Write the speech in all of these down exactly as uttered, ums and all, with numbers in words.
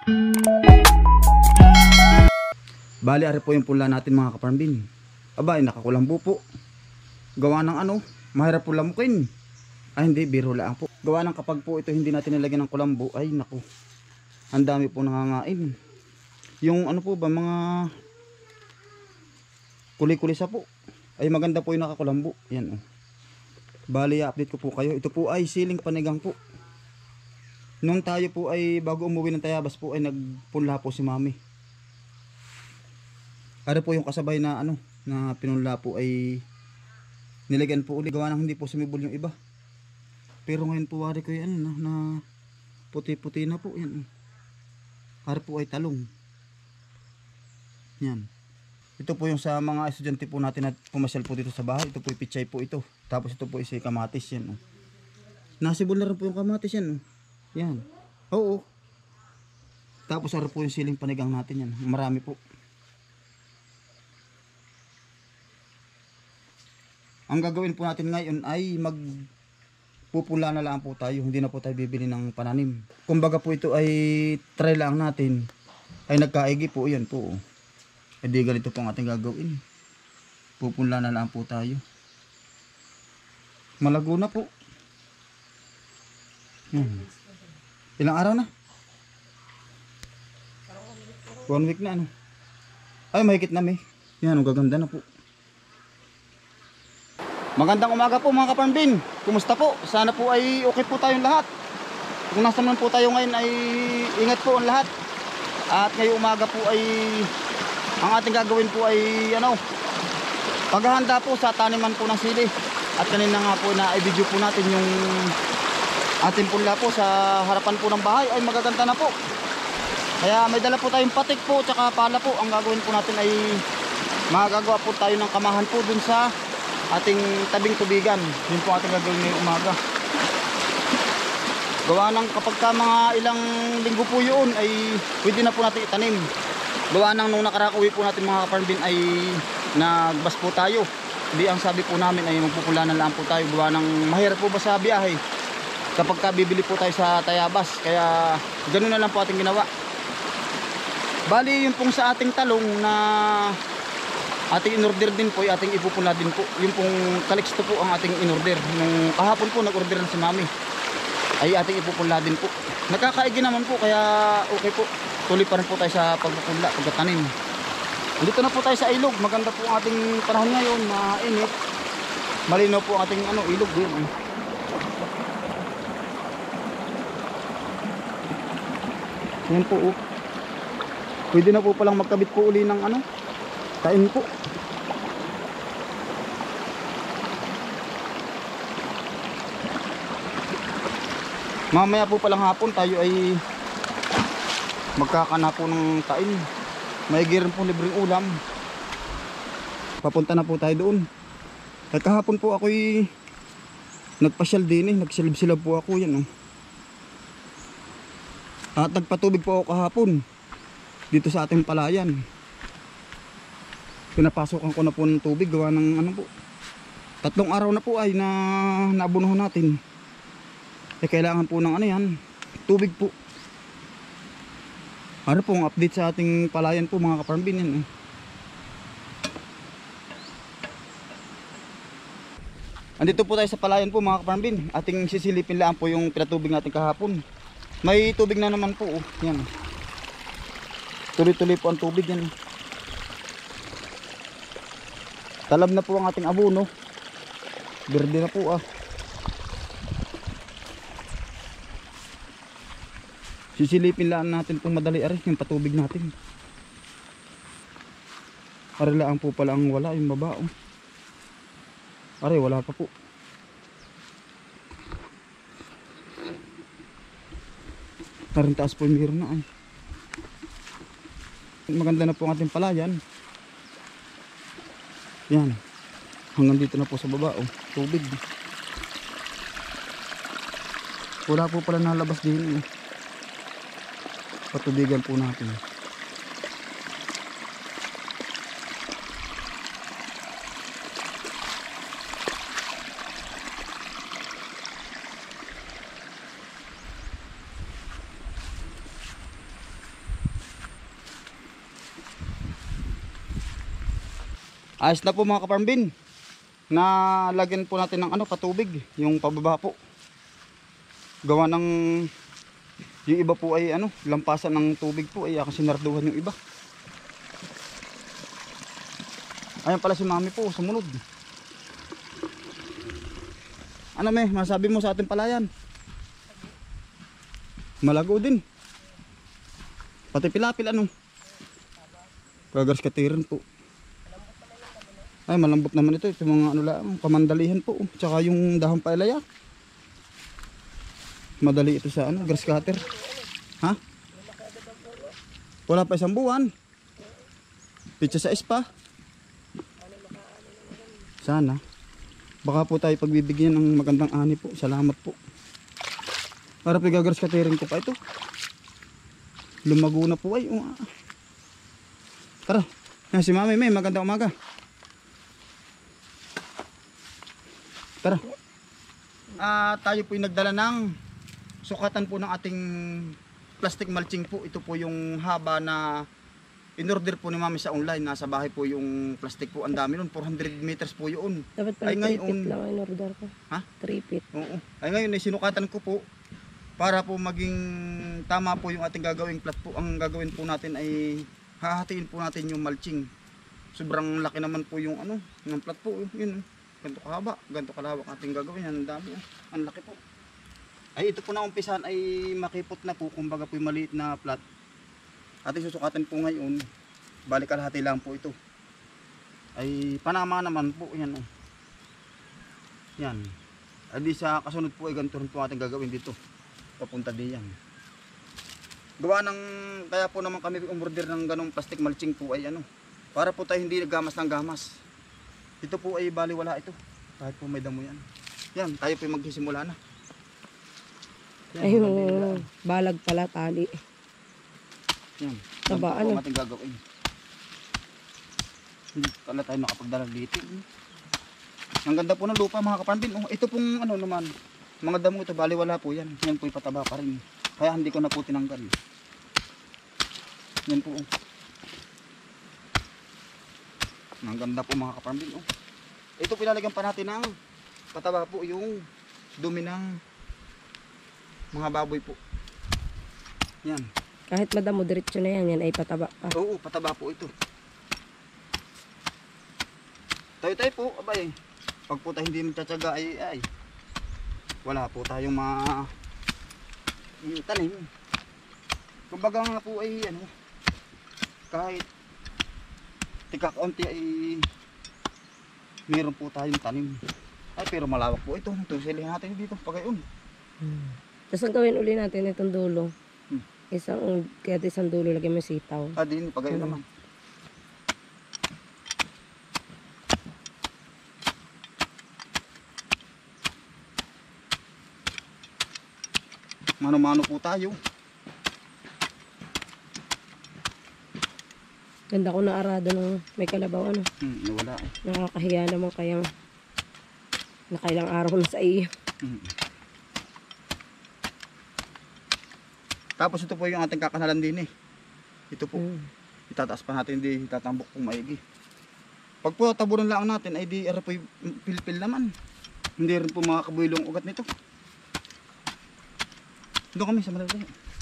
Bali, ari po yung pula natin mga kaparmbin. Aba, ay nakakulambo po. Gawa ng ano, mahirap po lamukin. Ay hindi, biro lang po. Gawa ng kapag po ito hindi natin nilagyan ng kulambo, ay naku, ang dami po nangangain. Yung ano po ba, mga kuli-kulisa po, ay maganda po yung nakakulambo. Yan oh. Bali, update ko po kayo. Ito po ay siling panigang po. Nung tayo po ay bago umuwi ng Tayabas po ay nagpunla po si mami. Ano po yung kasabay na ano na pinunla po ay nilagyan po uli. Gawa ng hindi po sumibol yung iba. Pero ngayon po wari ko yan na, na puti-puti na po yan. Hari po ay talong. Yan. Ito po yung sa mga estudyante po natin na pumasyal po dito sa bahay. Ito po yung pichay po ito. Tapos ito po yung kamatis yan. Oh. Nasibol na rin po yung kamatis yan. Oh. Yan. Oo. Tapos hari po yung siling panigang natin yan. Marami po. Ang gagawin po natin ngayon ay magpupula na lang po tayo. Hindi na po tayo bibili ng pananim. Kumbaga po ito ay try lang natin. Ay nagkaigi po. Yan po. E di ganito po ang ating gagawin. Pupula na lang po tayo. Malago na po. Hmm. Ilang araw na? One week na ano. Ay mahigit na may. Yan ang gaganda na po. Magandang umaga po mga kaparmbin. Kumusta po? Sana po ay okay po tayong lahat. Kung nasa naman po tayo ngayon ay ingat po ang lahat. At ngayong umaga po ay ang ating gagawin po ay ano, paghahanda po sa taniman po ng sili. At kanina nga po na i-video po natin yung ating punla po sa harapan po ng bahay ay magaganda na po. Kaya may dala po tayong patik po tsaka pala po. Ang gagawin po natin ay magagawa po tayo ng kamahan po dun sa ating tabing tubigan. Yun po ating gagawin ngayong umaga. Gawa ng kapag ka mga ilang linggo po yun ay pwede na po natin itanim. Gawa ng nung nakarakuwi po natin mga kaparmbin ay nagbas po tayo. Hindi, ang sabi po namin ay magpupula na lang po tayo. Gawa ng mahirap po ba sa biyahe kapag ka bibili po tayo sa Tayabas. Kaya ganun na lang po ating ginawa. Bali yun pong sa ating talong na ating in-order din po, ating ipupula din po. Yung pong kaliksto po ang ating in-order. Nung kahapon po nag-order na si mami, ay ating ipupula din po. Nakakaigi naman po, kaya okay po. Tuloy pa rin po tayo sa pagpupula, pagtatanim. Dito na po tayo sa ilog. Maganda po ang ating panahon ngayon, mainit. Malinaw po ang ating ano, ilog din. Yan po. Oh. Pwede na po palang magkabit po uli ng ano, tain po. Mamaya po palang hapon tayo ay magkakana po ng tain. Maigirin po libreng ulam. Papunta na po tayo doon. At kahapon po ako'y nagpasyal din eh. Nagsilab-silab po ako yan oh. At nagpatubig po ako kahapon dito sa ating palayan. Pinapasokan ko na po ng tubig. Gawa ng ano po, tatlong araw na po ay na naabunuhan natin. Eh kailangan po ng ano yan, tubig po. Ano po ang update sa ating palayan po mga kaparmbin yan eh. Andito po tayo sa palayan po mga kaparmbin. Ating sisilipin lang po yung pinatubig natin kahapon. May tubig na naman po oh. Yan. Tuloy-tuloy po ang tubig yan. Talab na po ang ating abono. Berde na po ah. Sisilipin lang natin kung madali ari yung patubig natin. Ari lang po pala ang wala yung baba oh. Ari wala pa po. Tarin taas po meron na ay. Maganda na po ang ating palayan. Yan. Hanggang dito na po sa baba oh. Tubig. Wala po pala nalabas din eh. Patubigan po natin. Ayos na po mga kaparmbin. Nalagyan po natin ng ano, patubig. Yung pababa po. Gawa ng yung iba po ay ano, lampasan ng tubig po ay kasi sinarduhan yung iba. Ayan pala si mami po, sumunod. Ano me, masabi mo sa ating palayan? Malago din. Pati pilapil ano. Kagars katirin po. Ay malambot naman ito. Ito mga ano lang, pamandalihan po. Tsaka yung dahon pailaya. Madali ito sa ano, grass cutter. Ha? Wala pa isang buwan. Pitsa sa ispa. Sana. Baka po tayo pagbibigyan ng magandang ani po. Salamat po. Para po gagrass cutterin ko pa ito. Lumago na po ay. Uh, tara. Yan si mami may magandang umaga. Tara. Ah, uh, tayo po yung nagdala ng sukatan po ng ating plastic mulching po. Ito po yung haba na in-order po ni mami sa online. Nasa bahay po yung plastic po. Ang dami nun. four hundred meters po yun. Dapat pala three feet lang in-order ko. Ha? three feet. Oo. Ay ngayon ay sinukatan ko po. Para po maging tama po yung ating gagawing plat po. Ang gagawin po natin ay hahatiin po natin yung mulching. Sobrang laki naman po yung ano, ng plat po. Yun. Ganito kahaba. Ganito kalawak ating gagawin. Ang dami. Ang laki po. Ay ito po na umpisan ay makipot na po. Kumbaga po yung maliit na plat. Ating susukatan po ngayon. Balik kalahati lang po ito. Ay panama naman po. Yan o. Yan. Ay di sa kasunod po ay ganito rin po ating gagawin dito. Papunta diyan. Gawa ng kaya po naman kami umorder ng ganong plastic mulching po ay ano. Para po tayo hindi gamas ng gamas. Ito po ay baliwala ito. Kahit po may damo yan. Yan, tayo po magsisimula na. Yan, ay yung balag pala tali. Yan. Taba ano? Ang ating gagawin. Hindi pala tayo nakapagdalag dito. Ang ganda po ng lupa mga kaparmbin. Oh, ito pong ano naman. Mga damo ito baliwala po yan. Yan po ipataba pa rin. Kaya hindi ko na po tinanggal. Yan po. Oh. Ang ganda po mga kaparmbin. Oh. Ito pinalagyan pa natin ng pataba po yung dumi ng mga baboy po. Yan. Kahit madamo diretso na yan, yan ay pataba pa. Oo, pataba po ito. Tayo-tayo po, abay. Pag po tayo hindi magtsatsaga ay, ay wala po tayong mga tanim. Kumbaga nga po ay ano, kahit tika-kaunti ay meron po tayong tanim. Ay pero malawak po ito. Tusilihan natin dito pagayon. Hmm. Tapos ang gawin uli natin itong dulo. Hmm. Isang, kaya isang dulo lagyan mo sitaw. Ah din, pagayon Hmm. naman. Mano-mano po tayo. Ganda ko na arado ng may kalabaw ano. Hmm, wala eh. Nakakahiya naman kayang nakailang araw na sa iyo. Hmm. Tapos ito po yung ating kakanalan din eh. Ito po. Hmm. Itataas pa natin, hindi itatambok kung maigi. Pag po tabunan lang natin ay di ara po pilpil naman. Hindi rin po makakabuhilong ugat nito. Doon kami sa malaki.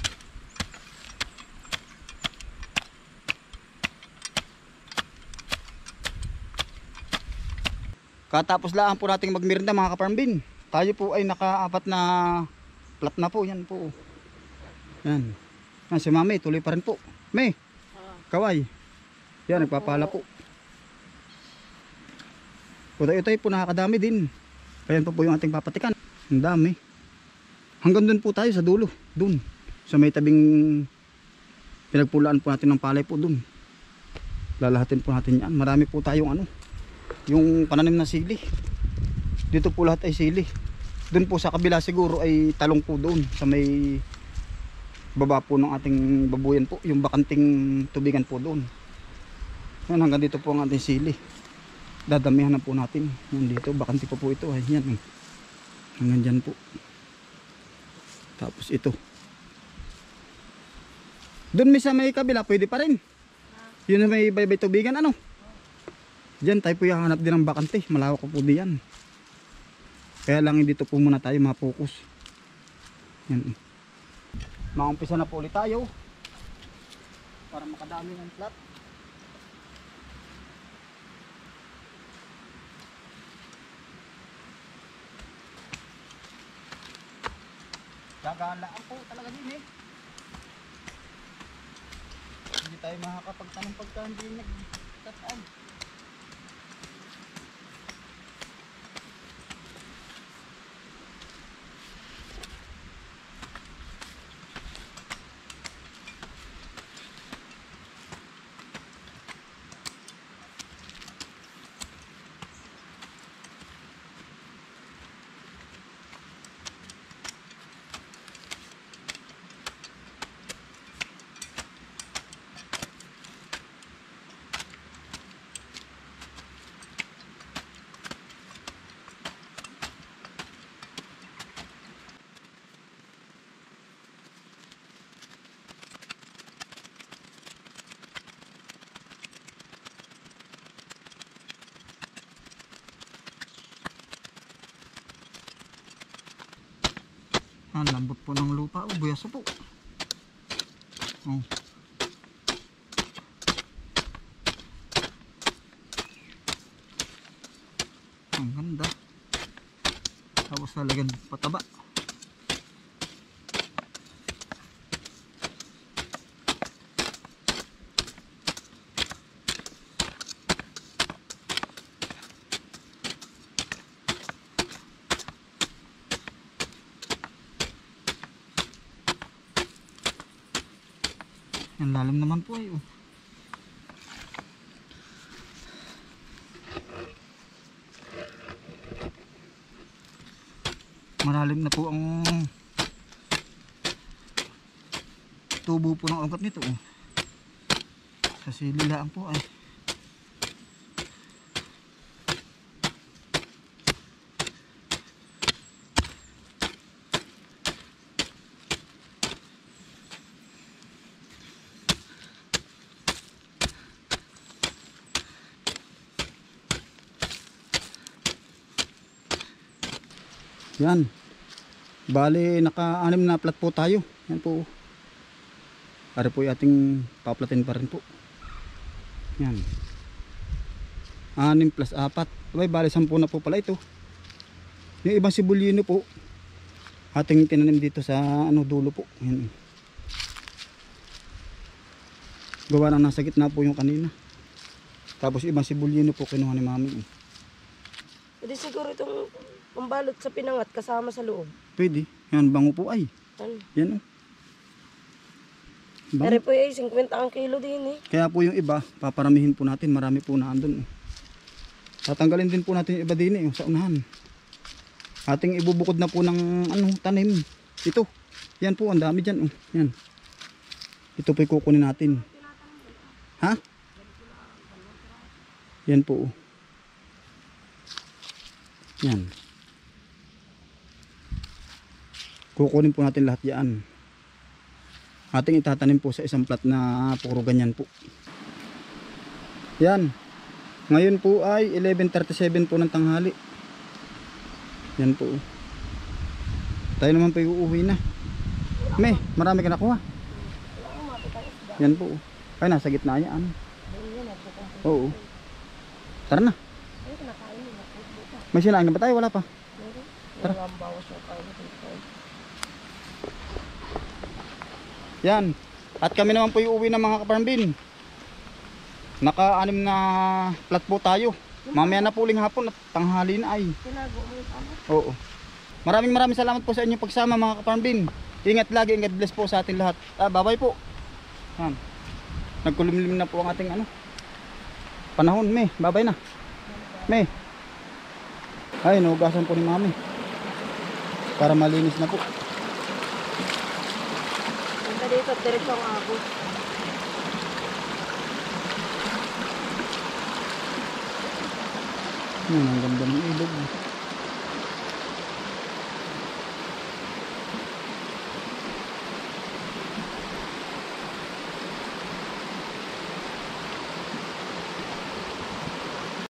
Katapos lang po nating magmerinda mga kaparmbin. Tayo po ay nakaapat na plat na po. Yan po. Yan. Yan si mami tuloy pa rin po. May. Kaway. Yan nagpapala po. Utay-utay po nakakadami din. Ayan po po yung ating papatikan. Ang dami. Hanggang dun po tayo sa dulo. Dun. Sa may tabing pinagpulaan po natin ng palay po dun. Lalahatin po natin yan. Marami po tayong ano. Yung pananim na sili. Dito po lahat ay sili. Dun po sa kabila siguro ay talong po doon. Sa may baba po ng ating babuyan po. Yung bakanting tubigan po doon. Yan hanggang dito po ang ating sili. Dadamihan na po natin. Yan dito. Bakanti po po ito. Ay, yan. Hanggang dyan po. Tapos ito. Doon may sa may kabila, pwede pa rin. Yun na may baybay tubigan, ano? Diyan tayo po hahanap din ng bakante. Malawak po diyan. Kaya lang dito po muna tayo ma-focus. Yan. Maumpisa na po ulit tayo. Para makadami ng plot. Gagalaan po talaga din eh. Hindi tayo makakapagtanong pagka hindi nagtataan. Ah, lambot po ng lupa. Oh, buyaso po. Oh. Ang ganda. Tapos lalagyan pataba. Ang lalim naman po ay oh. Malalim na po ang tubo po ng ugat nito oh. Sa sililaan po ay yan. Bali naka-anim na plat po tayo. Yan po. Para po yung ating paplatin pa rin po. Yan. Anim plus apat. Abay, bali sampu na po pala ito. Yung ibang sibulino po ating tinanim dito sa ano dulo po. Yan. Gawa na nasa gitna po yung kanina. Tapos ibang sibulino po kinuha ni mami. Pwede siguro itong pambalot sa pinangat kasama sa loob. Pwede. Yan, bango po ay. Ano? Yan o. Pero po ay fifty ang kilo din eh. Kaya po yung iba, paparamihin po natin. Marami po na andun. Tatanggalin din po natin yung iba din eh, sa unahan. Ating ibubukod na po ng ano, tanim. Ito. Yan po, ang dami dyan. Oh. Yan. Ito po yung kukunin natin. Ha? Yan po. Yan. Kukunin po natin lahat yan. Ating itatanim po sa isang plat na puro ganyan po. Yan. Ngayon po ay eleven thirty-seven po ng tanghali. Yan po. Tayo naman po uuwi na. May, marami ka nakuha. Yan po. Ay, nasa gitna yan. Oo. Tara na. May sinain na ba tayo? Wala pa. Tara. Yan. At kami naman po uuwi ng mga kaparambin. Naka-anim na plat po tayo. Mamaya na po uling hapon at tanghali na ay. Oo. Maraming maraming salamat po sa inyong pagsama mga kaparambin. Ingat lagi, ingat bless po sa ating lahat. Ah, bye-bye po. Yan. Nagkulimlim na po ang ating ano panahon. May, bye-bye na. May. Ay, nugasan po ni mami. Para malinis na po. Punta dito, diretso ang agos. Hmm, ang ganda ng ilog.